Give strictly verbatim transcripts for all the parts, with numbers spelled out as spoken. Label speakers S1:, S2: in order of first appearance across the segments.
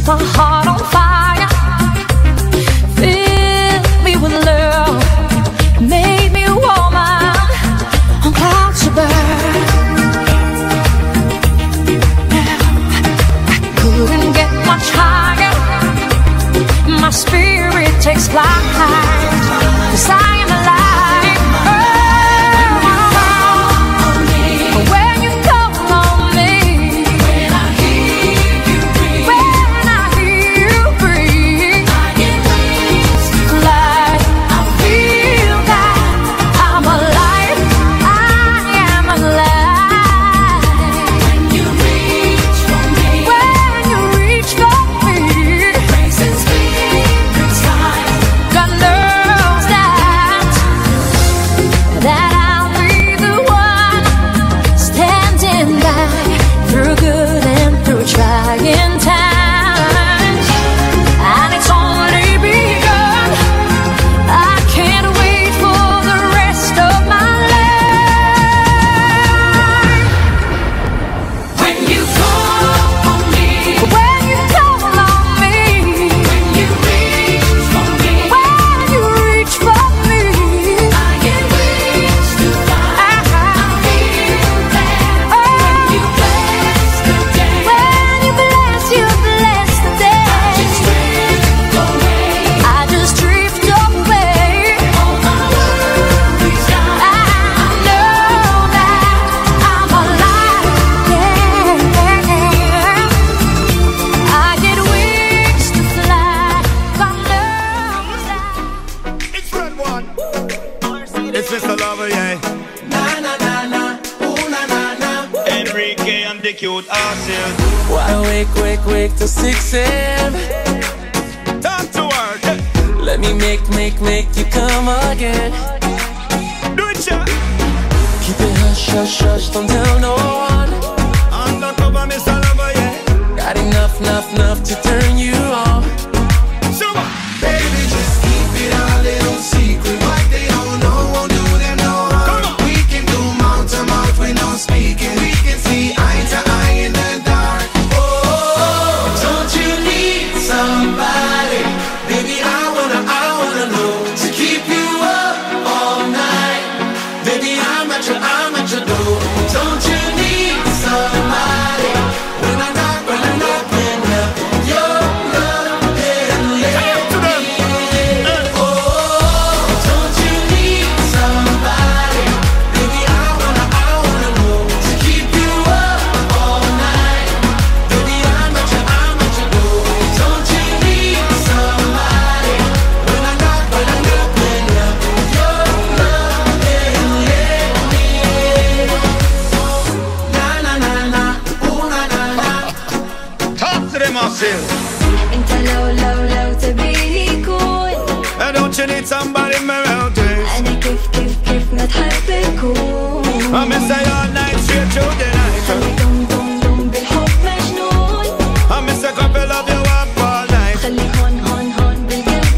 S1: my heart on fire. Fill me with love, made me a woman on clouds above. Now I couldn't get much higher. My spirit takes flight, 'cause I am alive.
S2: Why wake, wake, wake till six a m?
S3: Time to work.
S2: Let me make, make, make you come again.
S3: Do it, yeah.
S2: Keep it hush, hush, hush, don't tell no one.
S3: Undercover, Mister Lover, yeah.
S2: Got enough, enough, enough to turn you on.
S3: So what?
S4: Baby, just keep it a little secret. What they don't know won't do them no harm. We can do mouth to mouth with no speaking. We can see eye to eye in the dark. Oh, don't you need somebody? Baby, I wanna, I wanna know to keep you up all night. Baby, I'm at your, I'm at your door. Don't you need somebody? When I knock, when I knock, when up your love and let me in. Oh, don't you need somebody? Baby, I wanna, I wanna know to keep you up all night. Baby, I'm at your, I'm at your door. Don't you need somebody? When I knock, when I knock, when up your love and let me in. Na na na na, ooh na na na.
S3: Talk to them, Marcel.
S1: انت لو لو لو تبيني كون
S3: And don't you need somebody in my relatives?
S1: انا كيف كيف كيف ما تحب اكون.
S3: I'm in say all night straight through the night.
S1: خلي دم دم دم بالحب مجنون.
S3: I'm in say couple love you up all night.
S1: خلي هون هون هون بالقلب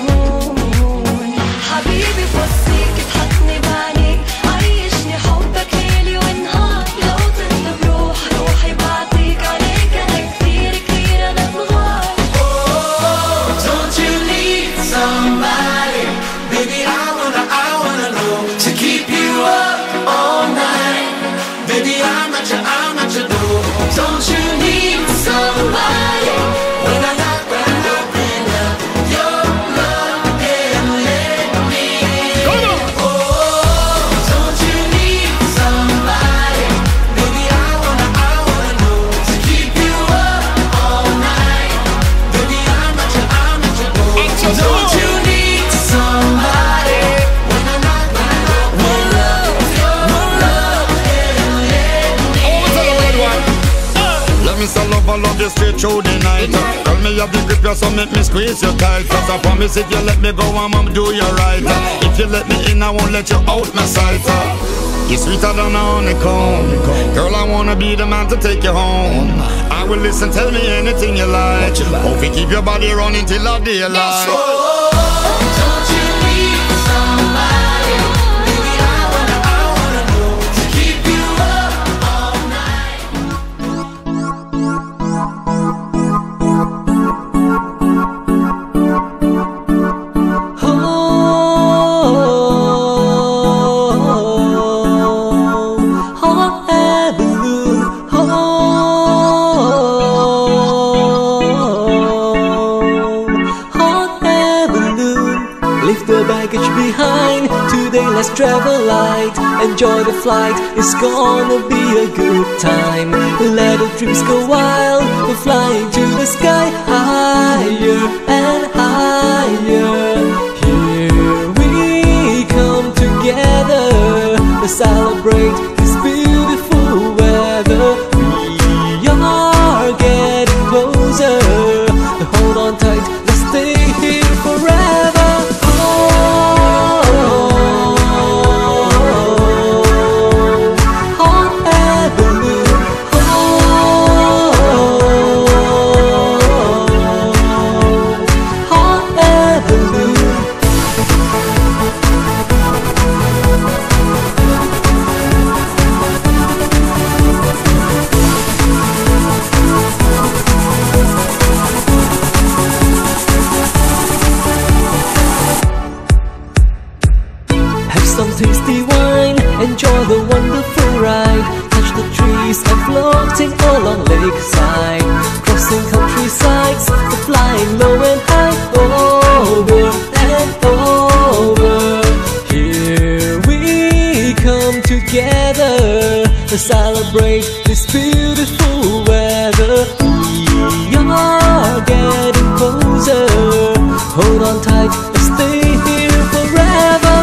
S1: مسجون. حبيبي فوسيك تحطني بعينيك. عيشني حبك ليلي ونهار. لو تطلب روح روحي بعطيك عليك. انا كثير كثير انا بغار.
S4: Oh, don't you need somebody? Baby, I wanna, I wanna know to keep you up all night. Baby, I'm at your, I'm at your door. Don't you need somebody? When I knock, when I knock, when up your love and let me in. Oh, don't you need somebody? Baby, I wanna, I wanna know to keep you up all night. Baby, I'm at your, I'm at your door. Don't you need somebody? When I knock, when I knock, when love, your love and let me in.
S3: Let me say love, I love you straight through the night. Tell me you have the grip, you so make me squeeze you tight. Cause I promise if you let me go, I'm gonna do you right. If you let me in, I won't let you out my sight. You're sweeter than a honeycomb. Girl, I wanna be the man to take you home. I will listen, tell me anything you like. Hope you keep your body running till the daylight.
S4: Oh, don't you need somebody? Baby, I wanna, I wanna know to keep you up all night.
S5: behind. Today let's travel light, enjoy the flight, it's gonna be a good time. Let the dreams go wild, we're flying to the sky, higher and higher. Here we come together to celebrate this beautiful weather. We are getting closer, hold on tight, let's stay here forever. Oh, hot air balloon. Oh, hot air balloon. Some tasty wine, enjoy the wonderful ride. Touch the trees and floating along lakeside, crossing countrysides, flying low and high, over and over. Here we come together to celebrate this beautiful weather. We are getting closer, hold on tight, let's stay here forever.